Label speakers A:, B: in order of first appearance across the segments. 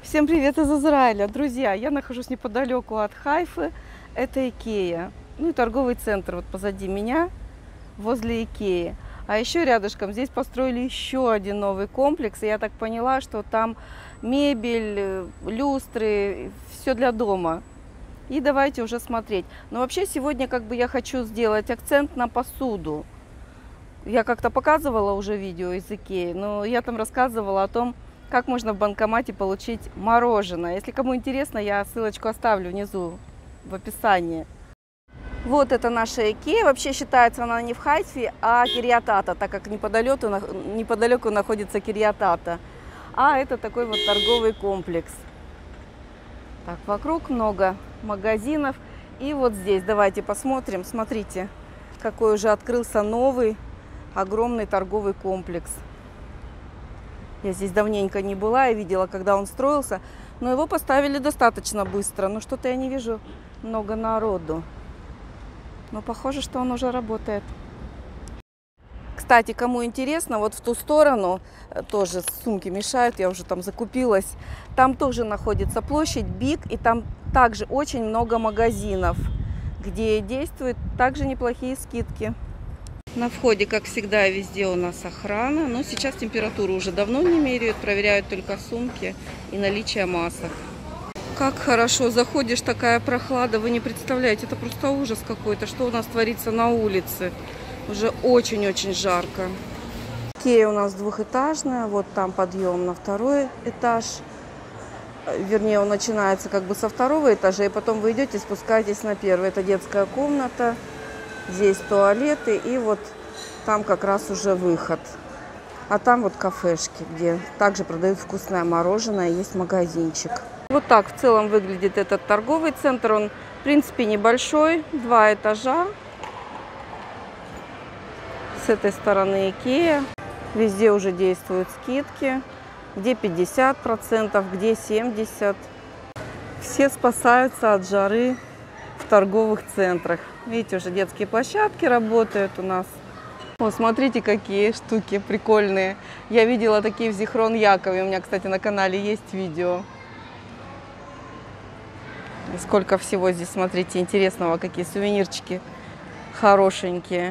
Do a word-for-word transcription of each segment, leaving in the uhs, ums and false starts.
A: Всем привет из Израиля! Друзья, я нахожусь неподалеку от Хайфы. Это Икея. Ну и торговый центр вот позади меня, возле Икеи. А еще рядышком здесь построили еще один новый комплекс. И я так поняла, что там мебель, люстры, все для дома. И давайте уже смотреть. Но вообще сегодня как бы я хочу сделать акцент на посуду. Я как-то показывала уже видео из Икеи, но я там рассказывала о том, как можно в банкомате получить мороженое. Если кому интересно, я ссылочку оставлю внизу в описании. Вот это наша Икея. Вообще считается она не в Хайфе, а Кирьят-Ата, так как неподалеку, неподалеку находится Кирьят-Ата. А это такой вот торговый комплекс. Так, вокруг много магазинов. И вот здесь давайте посмотрим. Смотрите, какой уже открылся новый огромный торговый комплекс. Я здесь давненько не была и видела, когда он строился, но его поставили достаточно быстро. Но что-то я не вижу много народу. Но похоже, что он уже работает. Кстати, кому интересно, вот в ту сторону тоже сумки мешают, я уже там закупилась. Там тоже находится площадь Биг, и там также очень много магазинов, где действуют также неплохие скидки. На входе, как всегда, везде у нас охрана, но сейчас температуру уже давно не меряют, проверяют только сумки и наличие масок. Как хорошо, заходишь, такая прохлада, вы не представляете, это просто ужас какой-то, что у нас творится на улице. Уже очень-очень жарко. Икея у нас двухэтажная, вот там подъем на второй этаж. Вернее, он начинается как бы со второго этажа, и потом вы идете, спускаетесь на первый. Это детская комната. Здесь туалеты, и вот там как раз уже выход. А там вот кафешки, где также продают вкусное мороженое, есть магазинчик. Вот так в целом выглядит этот торговый центр. Он, в принципе, небольшой, два этажа. С этой стороны Икея. Везде уже действуют скидки. Где пятьдесят процентов, где семьдесят процентов. Все спасаются от жары в торговых центрах. Видите, уже детские площадки работают у нас. О, смотрите, какие штуки прикольные. Я видела такие в Зихрон-Якове. У меня, кстати, на канале есть видео. И сколько всего здесь, смотрите, интересного. Какие сувенирчики хорошенькие.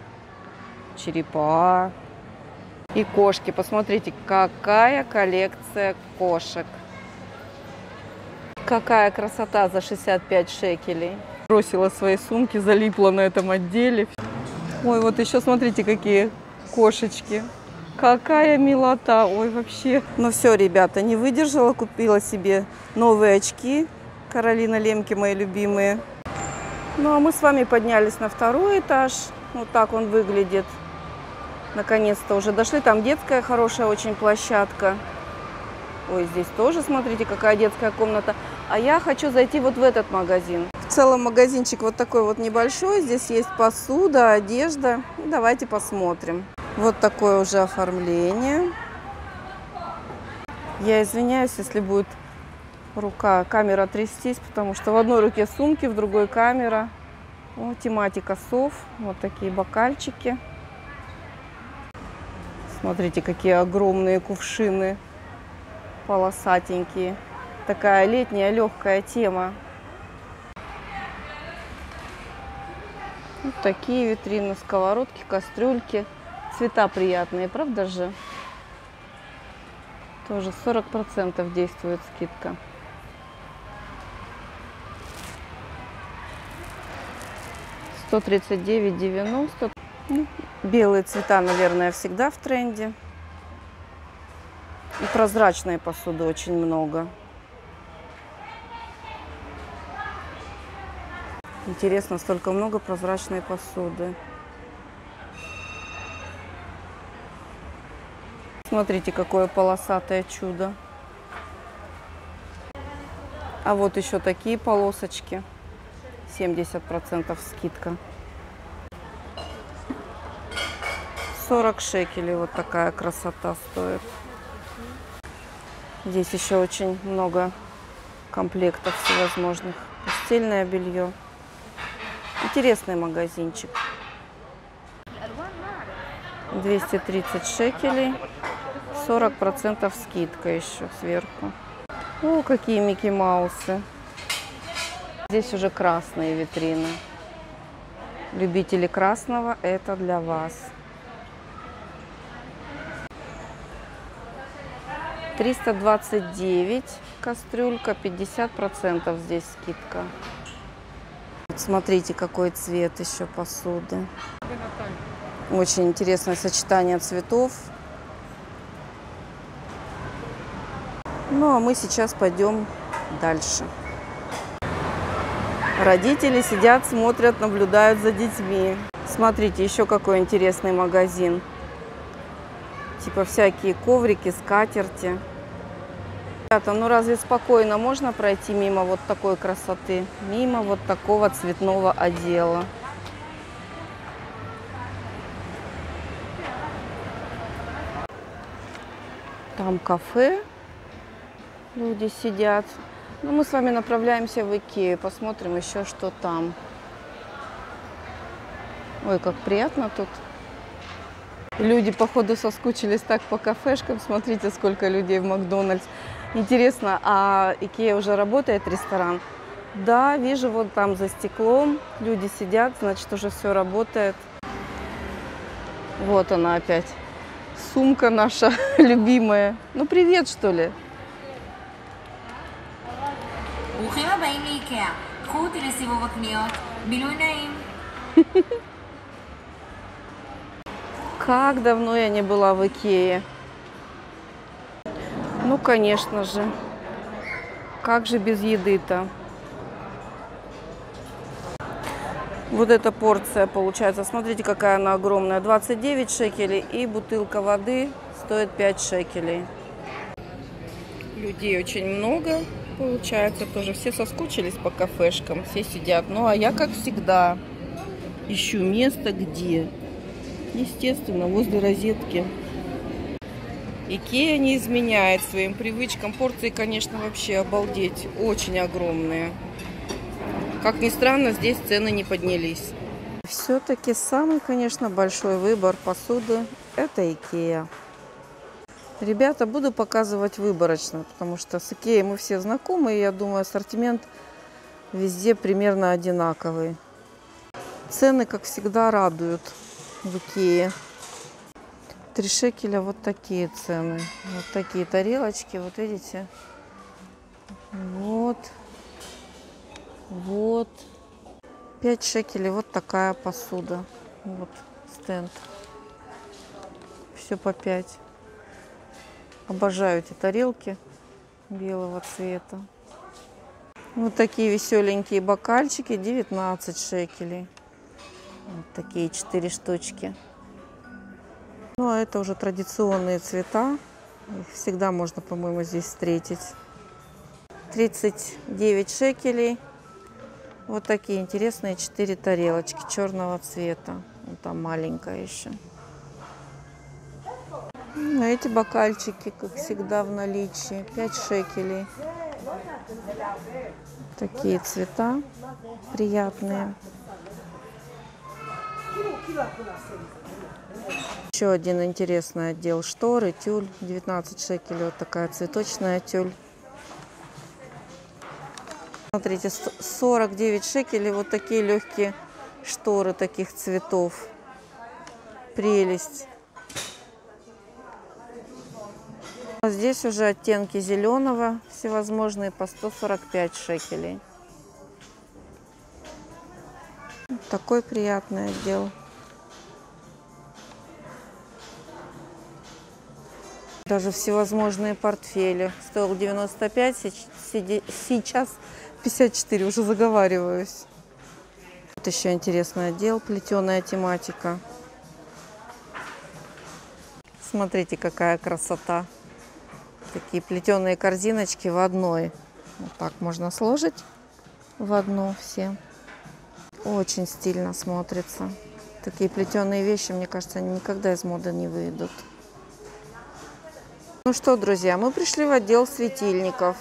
A: Черепа. И кошки. Посмотрите, какая коллекция кошек. Какая красота за шестьдесят пять шекелей. Бросила свои сумки, залипла на этом отделе. Ой, вот еще смотрите, какие кошечки. Какая милота. Ой, вообще. Ну все, ребята, не выдержала, купила себе новые очки. Каролина Лемке, мои любимые. Ну, а мы с вами поднялись на второй этаж. Вот так он выглядит. Наконец-то уже дошли. Там детская хорошая очень площадка. Ой, здесь тоже, смотрите, какая детская комната. А я хочу зайти вот в этот магазин. В целом магазинчик вот такой вот небольшой. Здесь есть посуда, одежда. И давайте посмотрим. Вот такое уже оформление. Я извиняюсь, если будет рука, камера трястись, потому что в одной руке сумки, в другой камера. О, тематика сов. Вот такие бокальчики. Смотрите, какие огромные кувшины. Полосатенькие. Такая летняя легкая тема. Вот такие витрины, сковородки, кастрюльки. Цвета приятные, правда же? Тоже сорок процентов действует скидка. сто тридцать девять девяносто. Ну, белые цвета, наверное, всегда в тренде. И прозрачной посуды очень много. Интересно, столько много прозрачной посуды. Смотрите, какое полосатое чудо. А вот еще такие полосочки. семьдесят процентов скидка. сорок шекелей. Вот такая красота стоит. Здесь еще очень много комплектов всевозможных. Постельное белье. Интересный магазинчик. двести тридцать шекелей. сорок процентов скидка еще сверху. О, какие Микки Маусы. Здесь уже красные витрины. Любители красного, это для вас. триста двадцать девять кастрюлька, пятьдесят процентов здесь скидка. Смотрите, какой цвет еще посуды. Очень интересное сочетание цветов. Ну, а мы сейчас пойдем дальше. Родители сидят, смотрят, наблюдают за детьми. Смотрите, еще какой интересный магазин. Типа всякие коврики, скатерти. Ребята, ну разве спокойно можно пройти мимо вот такой красоты? Мимо вот такого цветного отдела. Там кафе. Люди сидят. Ну, мы с вами направляемся в Икею. Посмотрим еще, что там. Ой, как приятно тут. Люди, походу, соскучились так по кафешкам. Смотрите, сколько людей в Макдональдс. Интересно, а Икея уже работает, ресторан? Да, вижу, вот там за стеклом люди сидят, значит, уже все работает. Вот она опять. Сумка наша любимая. Ну, привет, что ли?
B: ברוכים הבאים לאיקאה. קחו אותי לסיבוב הקניות. בילוי נעים.
A: Как давно я не была в Икее. Ну, конечно же. Как же без еды-то? Вот эта порция получается. Смотрите, какая она огромная. двадцать девять шекелей. И бутылка воды стоит пять шекелей. Людей очень много. Получается, тоже все соскучились по кафешкам. Все сидят. Ну, а я, как всегда, ищу место, где... Естественно, возле розетки. Икея не изменяет своим привычкам. Порции, конечно, вообще обалдеть. Очень огромные. Как ни странно, здесь цены не поднялись. Все-таки самый, конечно, большой выбор посуды – это Икея. Ребята, буду показывать выборочно, потому что с Икеей мы все знакомы. И я думаю, ассортимент везде примерно одинаковый. Цены, как всегда, радуют в Икее. три шекеля вот такие цены. Вот такие тарелочки, вот видите. Вот. Вот. пять шекелей вот такая посуда. Вот стенд. Все по пять. Обожаю эти тарелки белого цвета. Вот такие веселенькие бокальчики. девятнадцать шекелей. Вот такие четыре штучки. Ну, а это уже традиционные цвета. Их всегда можно, по-моему, здесь встретить. тридцать девять шекелей. Вот такие интересные четыре тарелочки черного цвета. Вот там маленькая еще. А эти бокальчики, как всегда, в наличии. пять шекелей. Такие цвета приятные. Еще один интересный отдел шторы, тюль. девятнадцать шекелей. Вот такая цветочная тюль. Смотрите, сорок девять шекелей. Вот такие легкие шторы таких цветов. Прелесть. А здесь уже оттенки зеленого всевозможные по сто сорок пять шекелей. Такой приятный отдел. Даже всевозможные портфели. Стоил девяносто пять, сейчас пятьдесят четыре, уже заговариваюсь. Вот еще интересный отдел, плетеная тематика. Смотрите, какая красота. Такие плетеные корзиночки в одной. Вот так можно сложить в одну все. Очень стильно смотрится. Такие плетеные вещи, мне кажется, они никогда из моды не выйдут. Ну что, друзья, мы пришли в отдел светильников.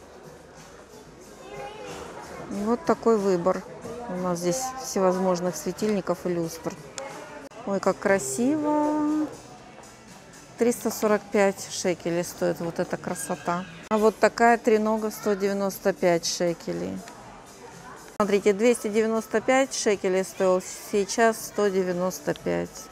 A: Вот такой выбор. У нас здесь всевозможных светильников и люстр. Ой, как красиво. триста сорок пять шекелей стоит вот эта красота. А вот такая тренога сто девяносто пять шекелей. Смотрите, двести девяносто пять шекелей стоил, сейчас сто девяносто пять.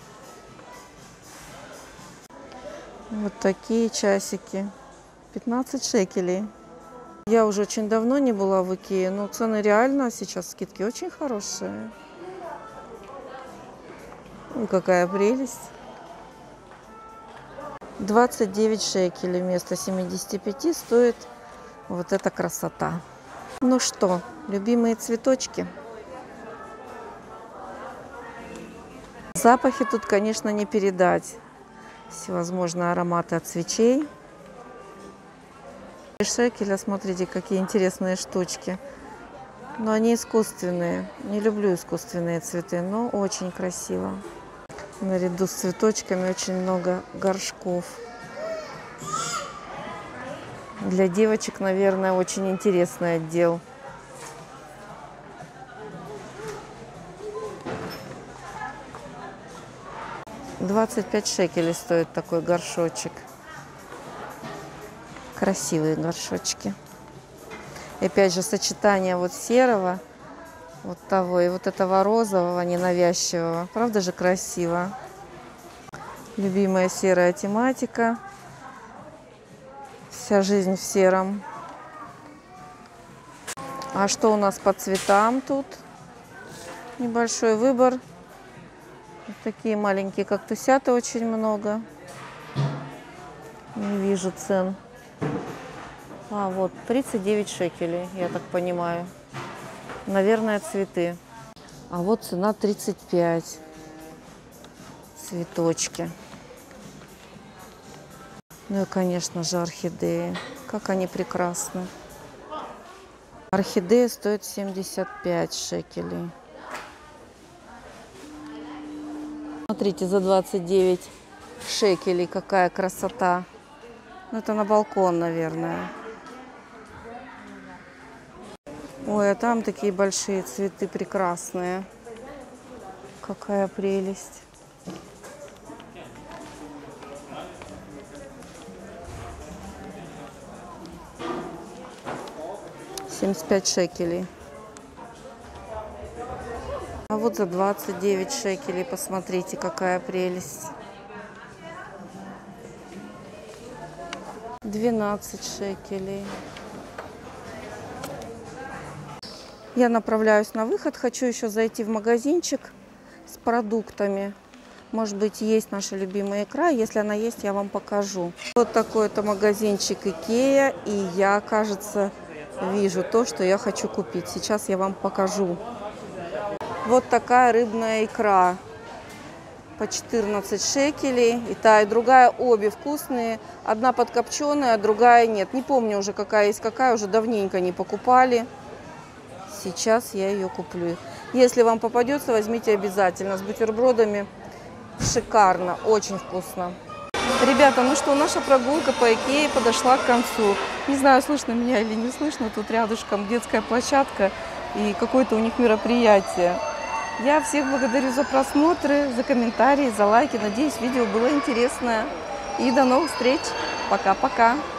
A: Вот такие часики. пятнадцать шекелей. Я уже очень давно не была в Икее, но цены реально сейчас, скидки очень хорошие. Ну, какая прелесть. двадцать девять шекелей вместо семидесяти пяти стоит вот эта красота. Ну что, любимые цветочки. Запахи тут, конечно, не передать. Всевозможные ароматы от свечей. Шекеля, смотрите, какие интересные штучки. Но они искусственные. Не люблю искусственные цветы, но очень красиво. Наряду с цветочками очень много горшков. Для девочек, наверное, очень интересный отдел. двадцать пять шекелей стоит такой горшочек. Красивые горшочки. И опять же сочетание вот серого, вот того и вот этого розового ненавязчивого. Правда же красиво? Любимая серая тематика. Вся жизнь в сером. А что у нас по цветам тут? Небольшой выбор. Вот такие маленькие кактусята очень много. Не вижу цен. А, вот, тридцать девять шекелей, я так понимаю. Наверное, цветы. А вот цена тридцать пять. Цветочки. Ну и, конечно же, орхидеи. Как они прекрасны. Орхидея стоит семьдесят пять шекелей. Смотрите, за двадцать девять шекелей какая красота. Ну, это на балкон, наверное. Ой, а там такие большие цветы прекрасные. Какая прелесть. семьдесят пять шекелей. А вот за двадцать девять шекелей, посмотрите, какая прелесть. двенадцать шекелей. Я направляюсь на выход. Хочу еще зайти в магазинчик с продуктами. Может быть, есть наша любимая икра. Если она есть, я вам покажу. Вот такой-то магазинчик Икея. И я, кажется, вижу то, что я хочу купить. Сейчас я вам покажу. Вот такая рыбная икра. По четырнадцать шекелей. И та, и другая, обе вкусные. Одна подкопченая, а другая нет. Не помню уже, какая есть какая. Уже давненько не покупали. Сейчас я ее куплю. Если вам попадется, возьмите обязательно. С бутербродами шикарно, очень вкусно. Ребята, ну что, наша прогулка по Икее подошла к концу. Не знаю, слышно меня или не слышно. Тут рядышком детская площадка и какое-то у них мероприятие. Я всех благодарю за просмотры, за комментарии, за лайки. Надеюсь, видео было интересное. И до новых встреч. Пока-пока.